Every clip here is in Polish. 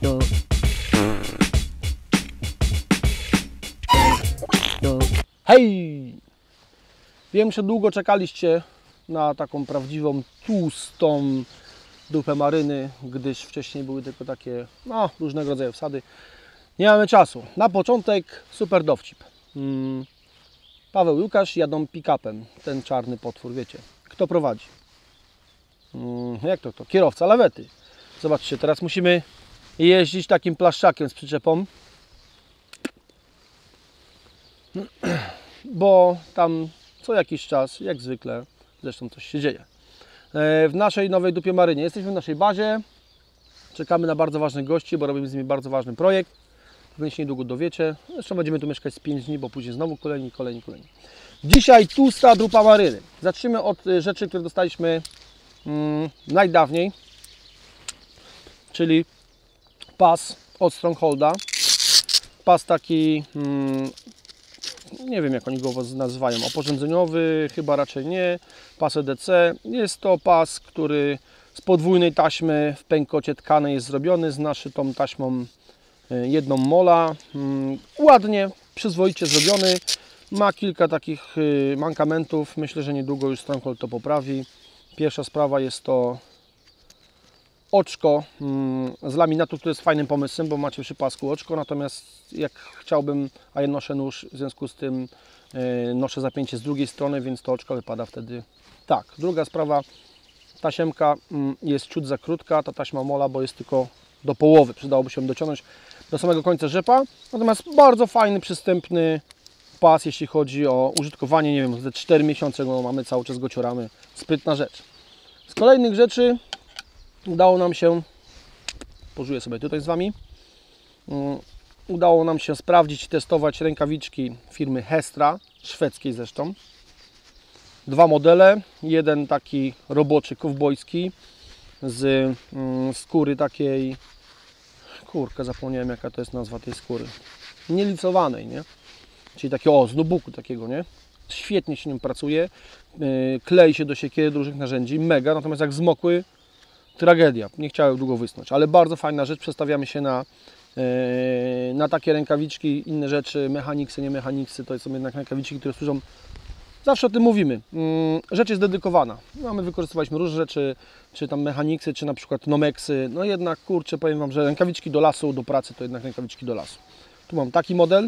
Hej! Wiem, że długo czekaliście na taką prawdziwą, tłustą dupę maryny, gdyż wcześniej były tylko takie, no, różnego rodzaju wsady. Nie mamy czasu. Na początek super dowcip. Paweł i Łukasz jadą pick-upem. Ten czarny potwór, wiecie. Kto prowadzi? Jak to? Kierowca lawety. Zobaczcie, teraz musimy jeździć takim plaszczakiem z przyczepą, bo tam co jakiś czas, jak zwykle, zresztą coś się dzieje. W naszej nowej dupie marynie. Jesteśmy w naszej bazie. Czekamy na bardzo ważnych gości, bo robimy z nimi bardzo ważny projekt. Pewnie się niedługo dowiecie. Zresztą będziemy tu mieszkać z 5 dni, bo później znowu kolejni. Dzisiaj tłusta dupa maryny. Zacznijmy od rzeczy, które dostaliśmy najdawniej, czyli pas od Strongholda. Pas taki, nie wiem jak oni go nazywają, oporządzeniowy, chyba raczej nie. Pas EDC. Jest to pas, który z podwójnej taśmy w pękocie tkanej jest zrobiony, z naszytą taśmą jedną mola. Ładnie, przyzwoicie zrobiony. Ma kilka takich mankamentów. Myślę, że niedługo już Stronghold to poprawi. Pierwsza sprawa jest to oczko z laminatu, które jest fajnym pomysłem, bo macie przy pasku oczko, natomiast jak chciałbym, a ja noszę nóż, w związku z tym noszę zapięcie z drugiej strony, więc to oczko wypada wtedy tak. Druga sprawa, tasiemka jest ciut za krótka, ta taśma mola, bo jest tylko do połowy, przydałoby się ją dociągnąć do samego końca rzepa, natomiast bardzo fajny, przystępny pas, jeśli chodzi o użytkowanie, nie wiem, ze 4 miesiące go mamy, cały czas go cioramy, sprytna rzecz. Z kolejnych rzeczy udało nam się, pożuję sobie tutaj z Wami, udało nam się sprawdzić i testować rękawiczki firmy Hestra, szwedzkiej zresztą. Dwa modele, jeden taki roboczy, kowbojski, z skóry takiej, kurka, zapomniałem jaka to jest nazwa tej skóry, nielicowanej, nie? Czyli takiego, z nubuku takiego, nie? Świetnie się nim pracuje, klei się do siekiery, do różnych narzędzi, mega, natomiast jak zmokły, tragedia, nie chciałem długo wysnąć, ale bardzo fajna rzecz, przestawiamy się na takie rękawiczki, inne rzeczy, mechaniksy, nie mechaniksy, to są jednak rękawiczki, które służą, zawsze o tym mówimy, rzecz jest dedykowana, no, my wykorzystywaliśmy różne rzeczy, czy tam mechaniksy, czy na przykład nomeksy, no jednak, kurczę, powiem Wam, że rękawiczki do lasu, do pracy to jednak rękawiczki do lasu. Tu mam taki model,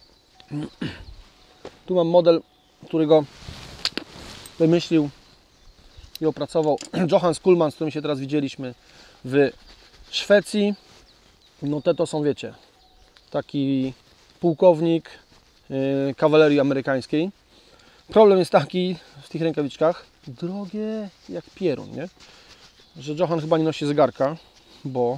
tu mam model, którego wymyślił i opracował Johan Kuhlman, z którym się teraz widzieliśmy w Szwecji. No te to są, wiecie, taki pułkownik kawalerii amerykańskiej. Problem jest taki w tych rękawiczkach, drogie jak pierun, nie? Że Johan chyba nie nosi zegarka, bo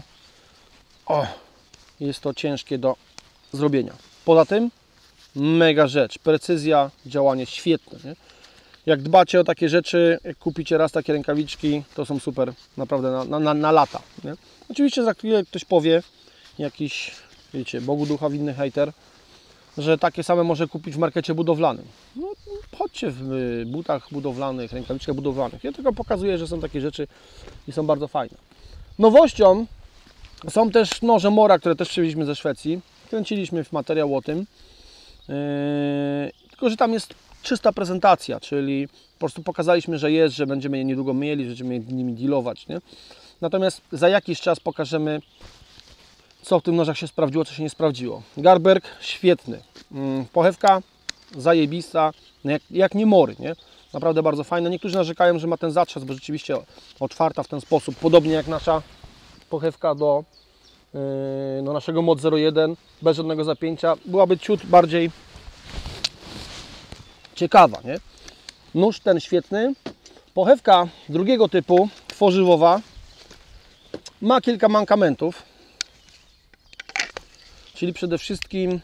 jest to ciężkie do zrobienia. Poza tym mega rzecz, precyzja, działanie świetne, nie? Jak dbacie o takie rzeczy, jak kupicie raz takie rękawiczki, to są super, naprawdę na lata, nie? Oczywiście za chwilę ktoś powie, jakiś, wiecie, Bogu ducha winny hejter, że takie same może kupić w markecie budowlanym. No, chodźcie w butach budowlanych, rękawiczkach budowlanych. Ja tylko pokazuję, że są takie rzeczy i są bardzo fajne. Nowością są też noże Mora, które też przywieźliśmy ze Szwecji. Kręciliśmy w materiał o tym. Tylko że tam jest czysta prezentacja, czyli po prostu pokazaliśmy, że jest, że będziemy je niedługo mieli, że będziemy nimi dealować, nie? Natomiast za jakiś czas pokażemy, co w tym nożach się sprawdziło, co się nie sprawdziło. Garberg świetny, pochewka zajebista, jak nie mory, nie? Naprawdę bardzo fajne. Niektórzy narzekają, że ma ten zatrzask, bo rzeczywiście otwarta w ten sposób, podobnie jak nasza pochewka do naszego Mod 01, bez żadnego zapięcia, byłaby ciut bardziej ciekawa, nie? Nóż ten świetny. Pochewka drugiego typu, tworzywowa, ma kilka mankamentów, czyli przede wszystkim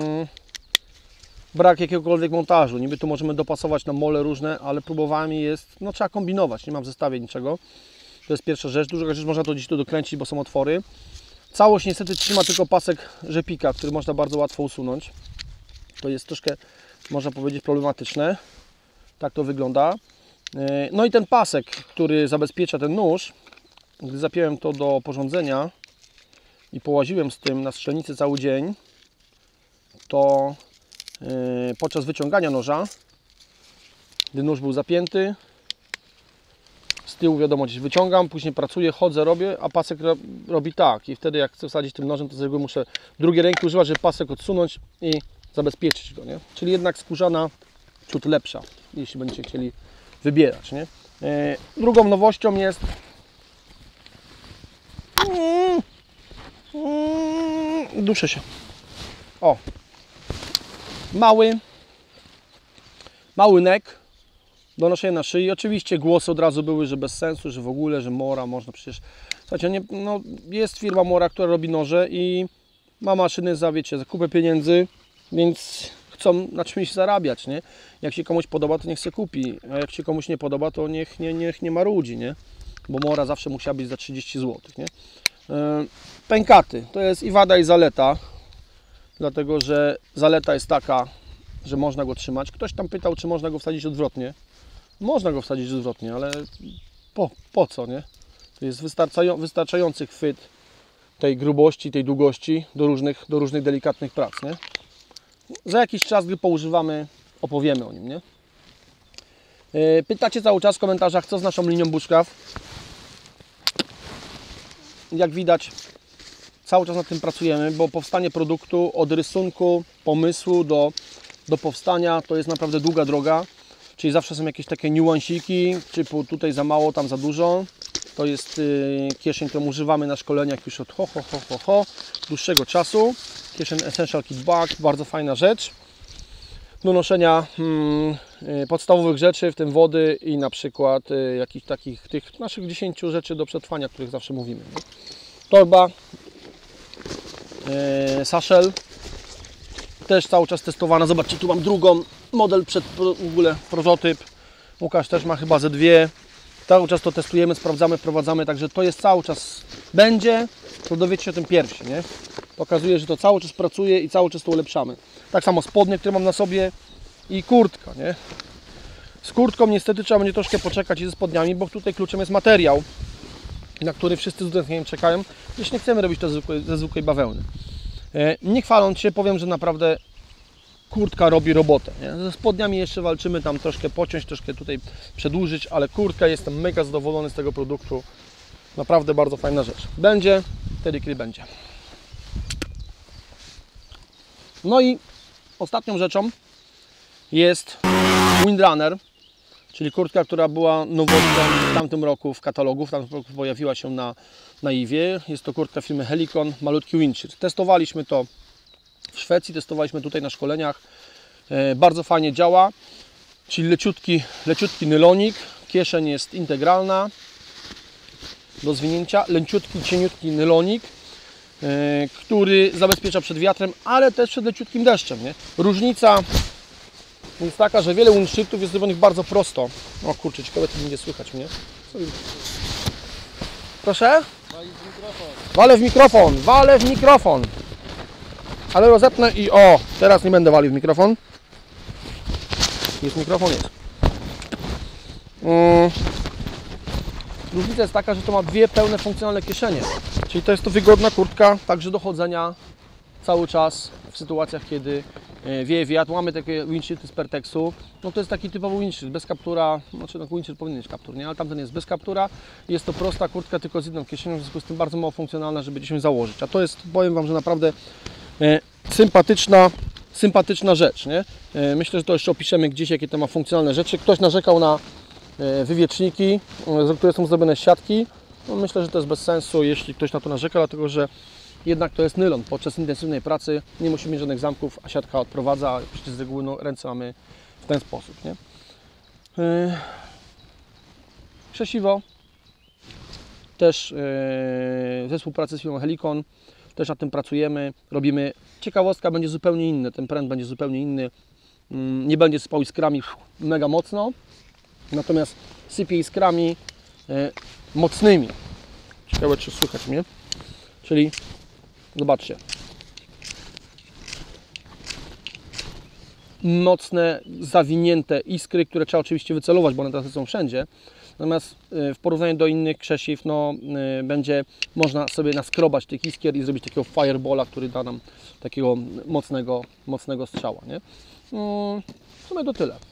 brak jakiegokolwiek montażu. Niby tu możemy dopasować na mole różne, ale próbowałem i jest, no trzeba kombinować, nie mam w zestawie niczego. To jest pierwsza rzecz. Druga rzecz, można to gdzieś tu dokręcić, bo są otwory. Całość niestety trzyma tylko pasek rzepika, który można bardzo łatwo usunąć. To jest troszkę, można powiedzieć, problematyczne. Tak to wygląda. No i ten pasek, który zabezpiecza ten nóż, gdy zapiąłem to do porządzenia, i połaziłem z tym na strzelnicy cały dzień, to podczas wyciągania noża, gdy nóż był zapięty, z tyłu wiadomo gdzieś wyciągam, później pracuję, chodzę, robię, a pasek robi tak i wtedy jak chcę wsadzić tym nożem, to z reguły muszę drugiej ręki używać, żeby pasek odsunąć i zabezpieczyć go, nie? Czyli jednak skórzana ciut lepsza, jeśli będziecie chcieli wybierać, nie? Drugą nowością jest duszę się. O! Mały nek do noszenia na szyi. Oczywiście głosy od razu były, że bez sensu, że w ogóle, że Mora można przecież... Słuchajcie, nie, no, jest firma Mora, która robi noże i ma maszyny za, wiecie, za kupę pieniędzy, więc chcą na czymś zarabiać, nie? Jak się komuś podoba, to niech se kupi, a jak się komuś nie podoba, to niech nie marudzi, nie? Bo Mora zawsze musiała być za 30 zł, nie? Pękaty, to jest i wada, i zaleta, dlatego że zaleta jest taka, że można go trzymać. Ktoś tam pytał, czy można go wsadzić odwrotnie. Można go wsadzić odwrotnie, ale po co, nie? To jest wystarczający chwyt tej grubości, tej długości do różnych delikatnych prac, nie? Za jakiś czas, gdy poużywamy, opowiemy o nim, nie? Pytacie cały czas w komentarzach, co z naszą linią bushcraft. Jak widać, cały czas nad tym pracujemy, bo powstanie produktu od rysunku, pomysłu do powstania to jest naprawdę długa droga. Czyli zawsze są jakieś takie niuansiki, typu tutaj za mało, tam za dużo. To jest kieszeń, którą używamy na szkoleniach już od dłuższego czasu. Kieszeń Essential Kit Bag, bardzo fajna rzecz. Do noszenia podstawowych rzeczy, w tym wody i na przykład jakichś takich tych naszych 10 rzeczy do przetrwania, o których zawsze mówimy. Torba, saszel, też cały czas testowana. Zobaczcie, tu mam drugą model w ogóle prototyp. Łukasz też ma chyba ze dwie. Cały czas to testujemy, sprawdzamy, wprowadzamy, także to jest cały czas będzie, to dowiecie się o tym pierwsi, nie? Pokazuje, że to cały czas pracuje i cały czas to ulepszamy. Tak samo spodnie, które mam na sobie i kurtka, nie? Z kurtką niestety trzeba będzie troszkę poczekać i ze spodniami, bo tutaj kluczem jest materiał, na który wszyscy z utęsknieniem czekają, gdyż nie chcemy robić to ze zwykłej bawełny. Nie chwaląc się, powiem, że naprawdę kurtka robi robotę, nie? Ze spodniami jeszcze walczymy, tam troszkę pociąć, troszkę tutaj przedłużyć, ale kurtka, jestem mega zadowolony z tego produktu. Naprawdę bardzo fajna rzecz. Będzie wtedy, kiedy będzie. No i ostatnią rzeczą jest Windrunner, czyli kurtka, która była nowością w tamtym roku w katalogu. W tamtym roku pojawiła się na Iwie. Jest to kurtka firmy Helikon, malutki windshield. Testowaliśmy to w Szwecji, testowaliśmy tutaj na szkoleniach. Bardzo fajnie działa, czyli leciutki nylonik. Kieszeń jest integralna do zwinięcia. Leciutki, cieniutki nylonik, który zabezpiecza przed wiatrem, ale też przed leciutkim deszczem, nie? Różnica jest taka, że wiele windshieldów jest zrobionych bardzo prosto. O kurczę, ciekawe, czy będzie słychać mnie. Proszę? Walę w mikrofon. Ale rozepnę i o, teraz nie będę walił w mikrofon. Jest mikrofon, jest. Różnica jest taka, że to ma dwie pełne funkcjonalne kieszenie. Czyli to jest to wygodna kurtka, także do chodzenia cały czas w sytuacjach, kiedy wieje wiatr. Mamy takie windshieldy z Pertexu. No to jest taki typowy windshield, bez kaptura. Znaczy no windshield powinien mieć kaptur, nie? Ale tamten jest bez kaptura. Jest to prosta kurtka, tylko z jedną kieszenią, w związku z tym bardzo mało funkcjonalna, żeby gdzieś ją założyć. A to jest, powiem Wam, że naprawdę sympatyczna rzecz, nie? Myślę, że to jeszcze opiszemy gdzieś, jakie to ma funkcjonalne rzeczy. Ktoś narzekał na wywieczniki, które są zrobione z siatki. No myślę, że to jest bez sensu, jeśli ktoś na to narzeka, dlatego że jednak to jest nylon. Podczas intensywnej pracy nie musimy mieć żadnych zamków, a siatka odprowadza, a przecież z reguły no, ręce mamy w ten sposób, nie? Krzesiwo też we współpracy z firmą Helikon, też nad tym pracujemy, robimy. Ciekawostka będzie zupełnie inny, ten pręt będzie zupełnie inny, nie będzie sypał iskrami mega mocno, natomiast sypie iskrami mocnymi. Ciekawe, czy słychać mnie. Czyli zobaczcie, mocne, zawinięte iskry, które trzeba oczywiście wycelować, bo one teraz są wszędzie. Natomiast w porównaniu do innych krzesiw, no, będzie można sobie naskrobać tych iskier i zrobić takiego firebola, który da nam takiego mocnego strzała, nie? W sumie to tyle.